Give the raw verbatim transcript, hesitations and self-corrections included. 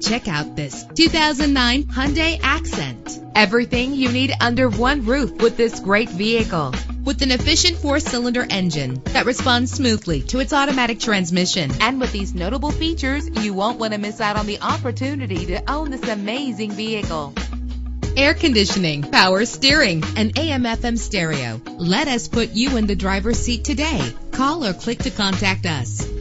Check out this two thousand nine Hyundai Accent. Everything you need under one roof with this great vehicle. With an efficient four-cylinder engine that responds smoothly to its automatic transmission. And with these notable features, you won't want to miss out on the opportunity to own this amazing vehicle. Air conditioning, power steering, and A M F M stereo. Let us put you in the driver's seat today. Call or click to contact us.